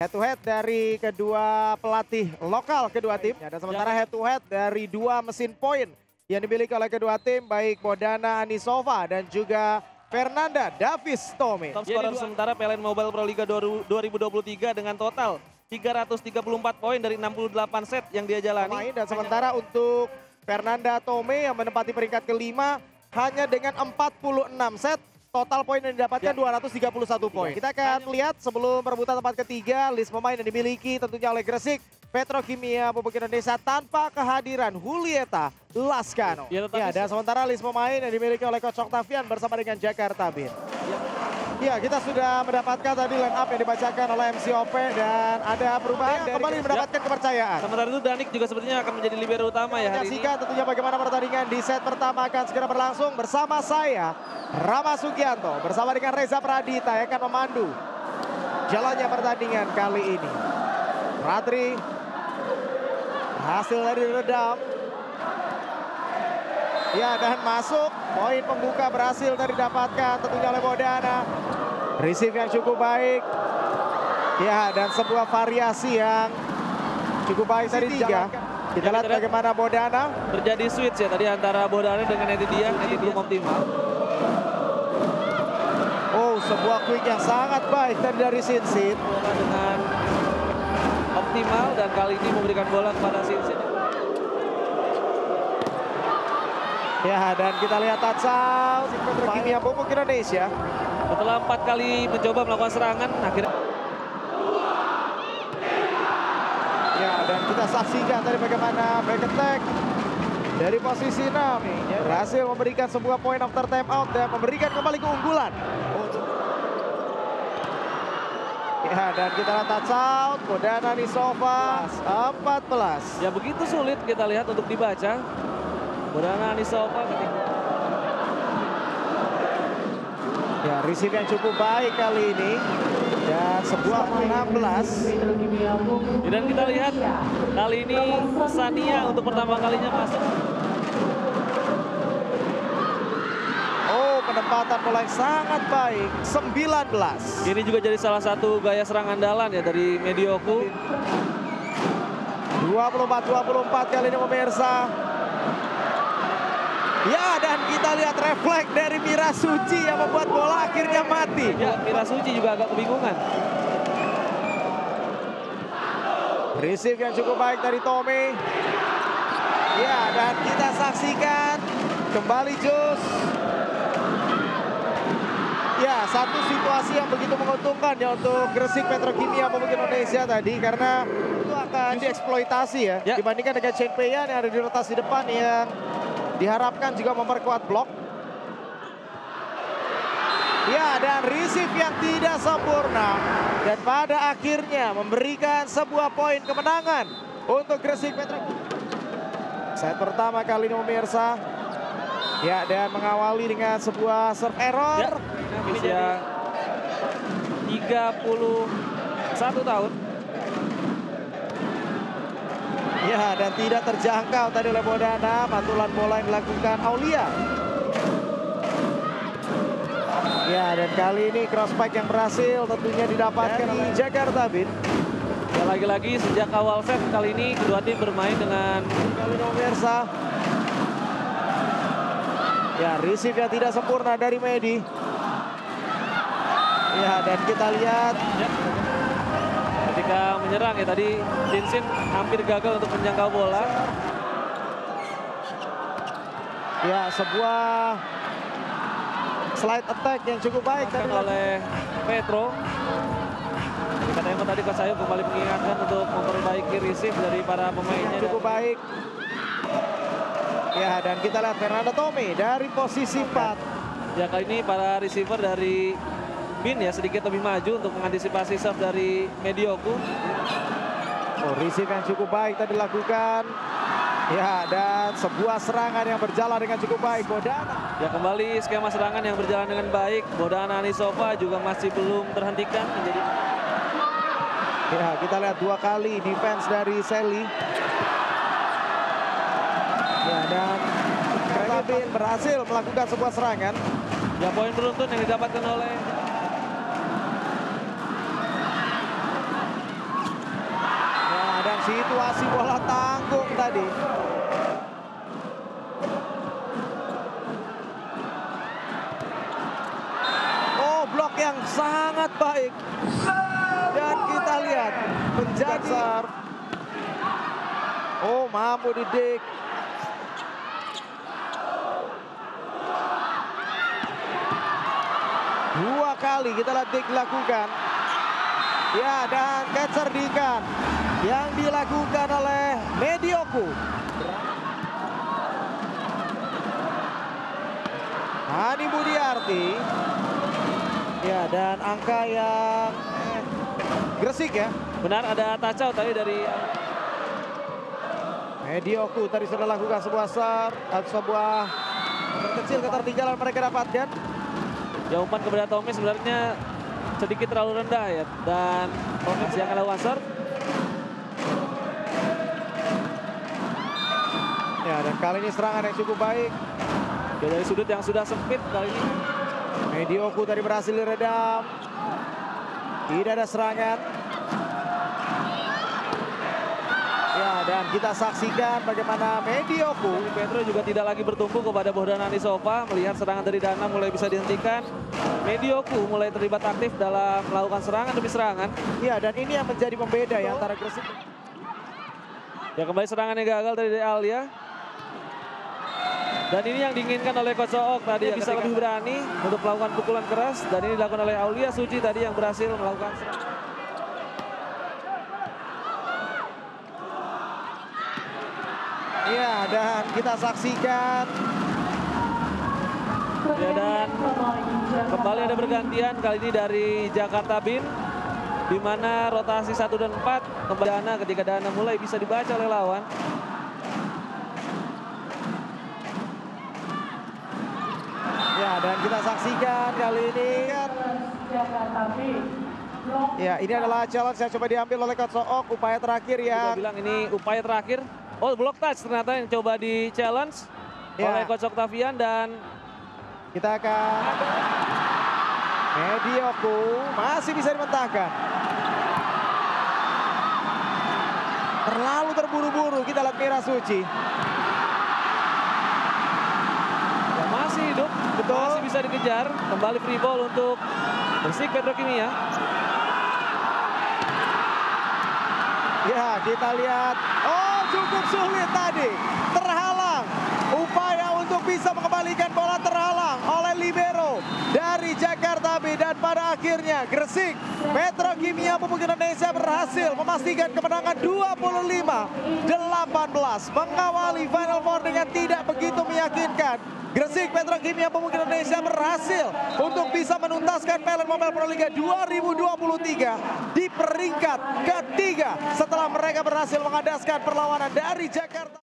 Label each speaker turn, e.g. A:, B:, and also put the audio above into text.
A: Head to head dari kedua pelatih lokal kedua tim. Dan sementara head to head dari dua mesin poin yang dimiliki oleh kedua tim, baik Bodana Anisova dan juga Fernanda Davis Tome.
B: Top scorer sementara PLN Mobile Pro Liga 2023 dengan total 334 poin dari 68 set yang dia jalani.
A: Dan sementara untuk Fernanda Tome yang menempati peringkat kelima hanya dengan 46 set. Total poin yang didapatkan 231 poin. Kita akan lihat sebelum perebutan tempat ketiga, list pemain yang dimiliki tentunya oleh Gresik Petrokimia Pupuk Indonesia tanpa kehadiran Julieta Lascano. Dan sementara list pemain yang dimiliki oleh Coach Octavian bersama dengan Jakarta Beat. Ya, kita sudah mendapatkan tadi line up yang dibacakan oleh MCOP dan ada perubahan dari kembali mendapatkan kepercayaan.
B: Sementara itu Danik juga sepertinya akan menjadi libero utama ya hari ini.
A: Tentunya bagaimana pertandingan di set pertama akan segera berlangsung bersama saya, Rama Sugianto, bersama dengan Reza Pradita yang akan memandu jalannya pertandingan kali ini. Radri hasil dari redam. Ya, dan masuk. Poin pembuka berhasil dari didapatkan tentunya oleh Bodana. Receive yang cukup baik. Ya, dan sebuah variasi yang cukup baik dari tiga. Kita lihat bagaimana Bodana.
B: Terjadi switch ya tadi antara Bodana dengan Edidia. Ini belum optimal.
A: Oh, sebuah quick yang sangat baik tadi dari Sinsin.
B: Dengan optimal dan kali ini memberikan bola kepada Sinsin.
A: Ya, dan kita lihat touchdown Petrokimia Pupuk Indonesia.
B: Setelah 4 kali mencoba melakukan serangan, akhirnya.
A: Ya, dan kita saksikan tadi bagaimana back attack dari posisi 6. Berhasil memberikan sebuah poin after time out dan memberikan kembali keunggulan. Ya, dan kita lihat touchdown Bodana Anisova 14.
B: Ya, begitu sulit kita lihat untuk dibaca. Bodana Anisova ketika
A: ya, receive yang cukup baik kali ini dan sebuah 16.
B: Dan kita lihat kali ini Sania untuk pertama kalinya masuk.
A: Oh, penempatan bola yang sangat baik 19.
B: Ini juga jadi salah satu gaya serang andalan ya dari Medioku.
A: 24-24 kali ini pemirsa. Ya, dan kita lihat refleks dari Mira Suci yang membuat bola akhirnya mati.
B: Ya, Mira Suci juga agak kebingungan.
A: Receive yang cukup baik dari Tommy. Ya, dan kita saksikan kembali Jus. Ya, satu situasi yang begitu menguntungkan ya untuk Gresik Petrokimia Pupuk Indonesia tadi karena itu akan dieksploitasi ya. Dibandingkan dengan Chen Peian yang ada di rotasi depan yang diharapkan juga memperkuat blok. Ya, dan receive yang tidak sempurna. Dan pada akhirnya memberikan sebuah poin kemenangan untuk Gresik Petrokimia. Set pertama kali ini pemirsa. Ya, dan mengawali dengan sebuah serve error.
B: Ya, ini jadi 31 tahun.
A: Ya, dan tidak terjangkau tadi oleh Bodana. Pantulan bola yang dilakukan Aulia. Ya, dan kali ini cross pike yang berhasil tentunya didapatkan oleh Jakarta Beat.
B: Ya, lagi-lagi sejak awal set kali ini kedua tim bermain dengan
A: kali ini pemirsa. Ya, receive yang tidak sempurna dari Medi. Ya, dan kita lihat
B: ketika menyerang ya tadi Sinsin hampir gagal untuk menjangkau bola.
A: Ya, sebuah slide attack yang cukup baik tadi
B: oleh Petro. Kata yang tadi Coach Ayu kembali mengingatkan untuk memperbaiki receive dari para pemainnya.
A: Cukup baik. Ya, dan kita lihat Fernanda Tome dari posisi 4.
B: Ya, kali ini para receiver dari Bin ya sedikit lebih maju untuk mengantisipasi serve dari Medioku.
A: Oh, receive yang cukup baik tadi dilakukan. Ya, dan sebuah serangan yang berjalan dengan cukup baik. Bodana.
B: Ya, kembali skema serangan yang berjalan dengan baik. Bodana Anisova juga masih belum terhentikan menjadi.
A: Ya, kita lihat 2 kali defense dari Sally. Ya, dan Bin berhasil melakukan sebuah serangan.
B: Ya, poin beruntun yang didapatkan oleh
A: Situasi bola tanggung tadi. Oh, blok yang sangat baik. Dan kita lihat menjadi oh, mampu didik. Dua kali kita lihat Dik lakukan. Ya, dan kecerdikan yang dilakukan oleh Medioku. Hani Budiarti. Ya, dan angka yang Gresik ya.
B: Benar, ada touch out tadi dari
A: Medioku tadi sudah lakukan sebuah serve, sebuah kecil ketertinggalan mereka dapatkan.
B: Jawaban kepada Tommy sebenarnya sedikit terlalu rendah ya. Dan Tommy masih akan lakukan serve.
A: Ya, dan kali ini serangan yang cukup baik.
B: Ya, dari sudut yang sudah sempit kali ini.
A: Medioku tadi berhasil diredam. Tidak ada serangan. Ya, dan kita saksikan bagaimana Medioku.
B: Petro juga tidak lagi bertumpu kepada Bohdan Anisova. Melihat serangan dari Dana mulai bisa dihentikan. Medioku mulai terlibat aktif dalam melakukan serangan demi serangan.
A: Ya, dan ini yang menjadi pembeda ya antara Gresik.
B: Ya, kembali serangan yang gagal dari Alia. Dan ini yang diinginkan oleh Coach Ook tadi ya, bisa lebih berani untuk melakukan pukulan keras. Dan ini dilakukan oleh Aulia Suci tadi yang berhasil melakukan serangan.
A: Ya, dan kita saksikan.
B: Ya, dan kembali ada bergantian kali ini dari Jakarta Bin. Di mana rotasi 1 dan 4 kembali Dana ketika Dana mulai bisa dibaca oleh lawan.
A: Ya, dan kita saksikan kali ini. Ya, ini adalah challenge yang coba diambil oleh Coach Ook. Upaya terakhir yang
B: bilang ini upaya terakhir. Oh, block touch ternyata yang coba di challenge oleh Coach Octavian. Dan
A: kita akan Medioku masih bisa dimentahkan. Terlalu terburu-buru kita lihat Mira Suci.
B: Ya, masih hidup, betul. Masih bisa dikejar. Kembali free ball untuk Gresik Petrokimia.
A: Ya, kita lihat. Oh, cukup sulit tadi. Terhalang. Upaya untuk bisa mengembalikan bola terhalang oleh libero dari Jakarta B. Dan pada akhirnya Gresik Petrokimia Pupuk Indonesia berhasil memastikan kemenangan 25-18. Mengawali Final Four dengan tidak begitu meyakinkan. Gresik Petrokimia Pupuk Indonesia berhasil untuk bisa menuntaskan Pelet Mobile Pro Liga 2023 di peringkat ketiga setelah mereka berhasil mengandaskan perlawanan dari Jakarta.